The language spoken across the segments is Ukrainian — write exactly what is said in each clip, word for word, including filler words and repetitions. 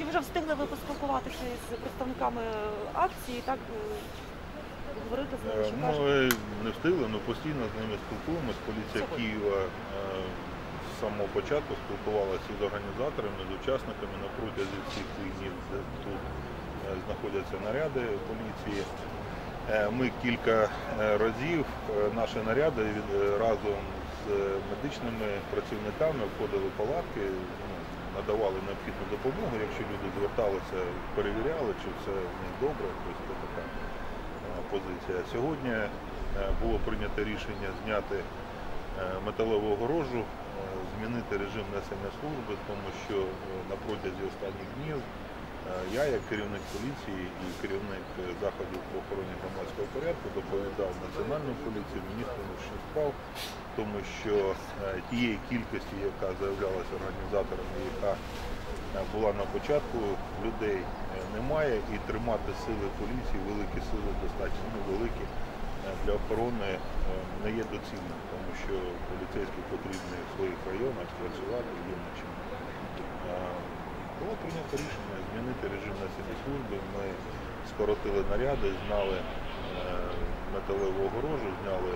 вже встигли ви поспілкуватися з представниками акції, так, говорити з ними, що кажуть? Ми не встигли, але постійно з ними спілкуємося. Поліція Сьогодні. Києва з самого початку спілкувалася з організаторами, з учасниками на протязі всіх днів, де тут знаходяться наряди поліції. Ми кілька разів наші наряди разом з медичними працівниками входили в палатки, надавали необхідну допомогу, якщо люди зверталися, перевіряли, чи все в них добре, тобто така позиція. Сьогодні було прийнято рішення зняти металеву огорожу, змінити режим несення служби, тому що на протязі останніх днів я, як керівник поліції і керівник заходів по охороні громадського порядку, доповідав Національну поліцію, міністру внутрішніх справ, тому що тієї кількості, яка заявлялася організаторами, яка була на початку, людей немає, і тримати сили поліції, великі сили, достатньо великі, для охорони не є доцільним, тому що поліцейські потрібні в своїх районах працювати, є на чим. Було прийнято рішення змінити режим несення служби. Ми скоротили наряди, зняли металеву огорожу, зняли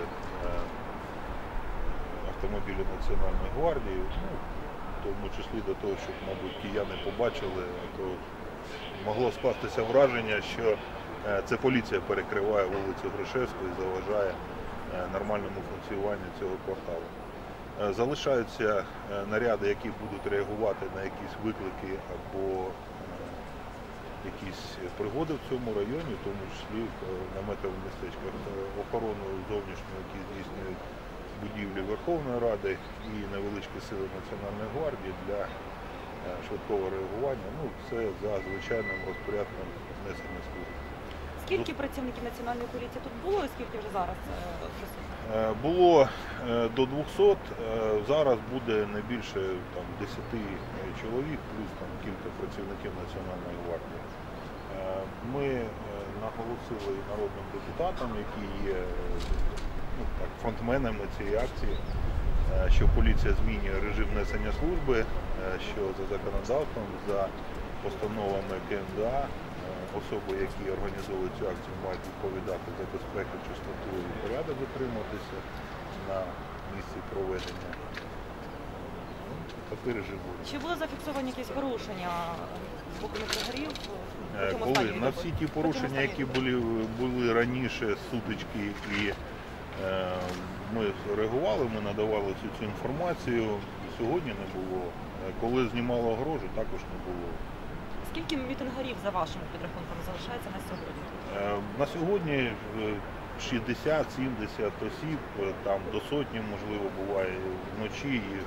автомобілі Національної гвардії, ну, в тому числі до того, щоб, мабуть, кияни побачили, то могло скластися враження, що це поліція перекриває вулицю Грушевську і заважає нормальному функціонуванню цього кварталу. Залишаються наряди, які будуть реагувати на якісь виклики або якісь пригоди в цьому районі, в тому числі в наметових містечках, охорону зовнішню, які здійснюють будівлі Верховної Ради, і невеличкі сили Національної гвардії для швидкого реагування. Ну, це за звичайним розпорядком несення служби. Скільки працівників Національної поліції тут було і скільки вже зараз присутні? Було до двохсот, зараз буде не більше там, десяти чоловік, плюс там, кілька працівників Національної гвардії. Ми наголосили і народним депутатам, які є ну, так, фронтменами цієї акції, що поліція змінює режим несення служби, що за законодавством, за постановами КМДА, особи, які організовують цю акцію, мають відповідати за безпеку, чистоту і порядок дотримуватися на місці проведення. Такий режим буде. Чи були зафіксовані якісь порушення з боку метрогарів? Коли на всі ті порушення, які були, були раніше, сутички, і е, ми реагували, ми надавали всю цю інформацію, сьогодні не було. Коли знімали огорожу, також не було. Скільки мітингарів, за вашими підрахунками, залишається на сьогодні? На сьогодні шістдесят-сімдесят осіб, там до сотні, можливо, буває вночі, їх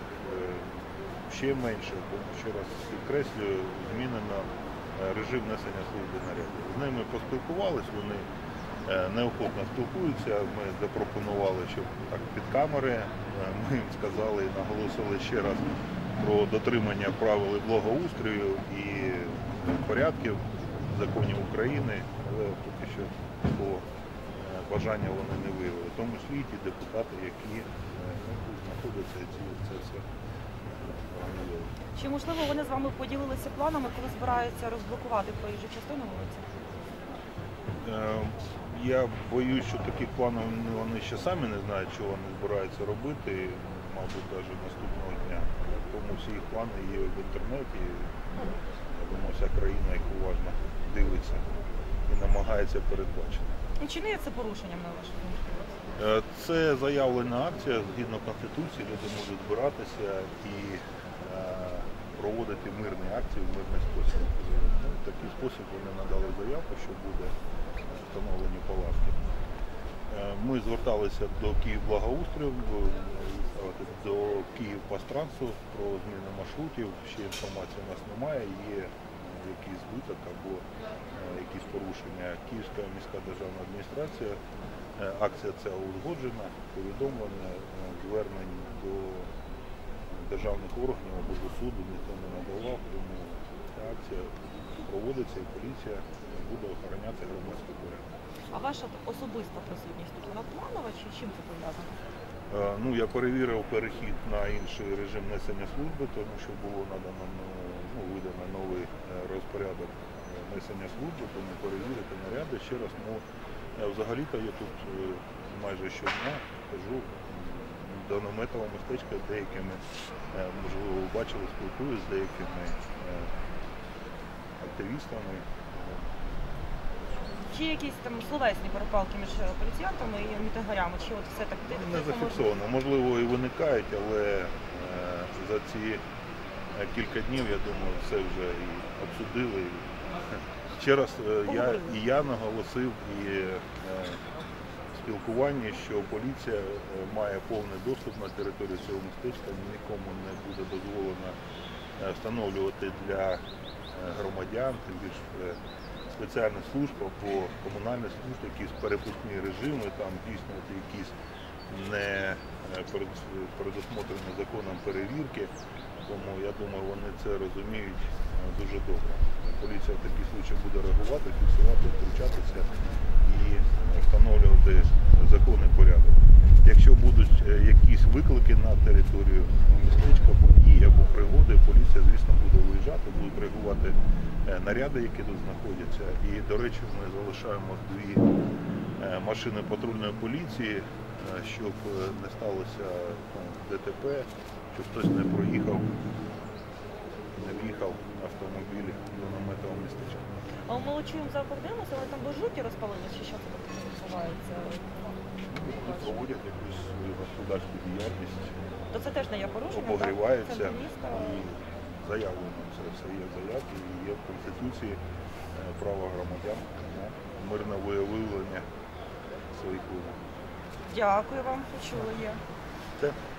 ще менше, бо, ще раз підкреслюю, змінено режим несення служби нарядів. З ними поспілкувалися, вони неохотно спілкуються, ми запропонували, щоб так під камери, ми їм сказали і наголосили ще раз про дотримання правил і благоустрою і порядків, законів України, але поки що такого бажання вони не виявили. В тому числі ті депутати, які знаходяться і це все організовують. Чи можливо вони з вами поділилися планами, коли збираються розблокувати проїжджу частину вулиці? Я боюсь, що таких планів вони ще самі не знають, що вони збираються робити, мабуть, навіть наступного дня. Тому всі їх плани є в інтернеті. Я думаю, вся країна їх уважно дивиться і намагається передбачити. І чи не є це порушенням, на вашу думку? Це заявлена акція, згідно Конституції, люди можуть збиратися і проводити мирні акції в мирний спосіб. Ну, в такий спосіб вони надали заявку, що буде встановлені палатки. Ми зверталися до Київблагоустрою, до Київпастрансу про зміну маршрутів. Ще інформації у нас немає, є якийсь збиток або якісь порушення. Київська міська державна адміністрація, акція ця узгоджена, повідомлення, звернень до державних органів або до суду ніхто не надавав, тому ця акція проводиться і поліція буде охороняти громадський порядок. А ваша особиста присутність тут, вона планова чи чим це пов'язано? Ну, я перевірив перехід на інший режим несення служби, тому що було надано, ну, видано новий розпорядок. несення служби, тому перевірити наряди. Ще раз, ну, е, взагалі-то я тут е, майже щодня хожу до наметового містечка з деякими, е, можливо, ви бачили, спілкуюся з деякими е, активістами. Чи якісь там словесні перепалки між поліціянтами і мітингарями, чи от все так Ну, тихо? не зафіксовано. Можливо, і виникають, але е, за ці е, кілька днів, я думаю, все вже і обсудили. Ще раз е, я, і я наголосив і е, в спілкуванні, що поліція е, має повний доступ на територію цього містечка, нікому не буде дозволено е, встановлювати для е, громадян, тим більш е, спеціальних служб або комунальних служб, якісь перепускні режими, там дійснювати якісь не е, перед- передусмотрені законом перевірки. Тому я думаю, вони це розуміють е, дуже добре. Поліція в такий случай буде реагувати, фіксувати, втручатися і е, встановлювати законний порядок. Якщо будуть е, якісь виклики на територію містечка, події або пригоди, поліція, звісно, буде виїжджати, будуть реагувати е, наряди, які тут знаходяться. І, до речі, ми залишаємо дві е, машини патрульної поліції, е, щоб е, не сталося там, ДТП, щоб хтось не проїхав, не в'їхав автомобіль до наметового містечка. А ми чуємо за кордоном, але там жуки розпалили, чи що це таке відбувається? Вони проводять якусь свою господарську діяльність, То це теж не є порушення, так? обогріваються Центр міста. і заявлено. Це все є в заявці і є в Конституції е, право громадян на мирне виявлення своїх вимог. Дякую вам, почули є. Це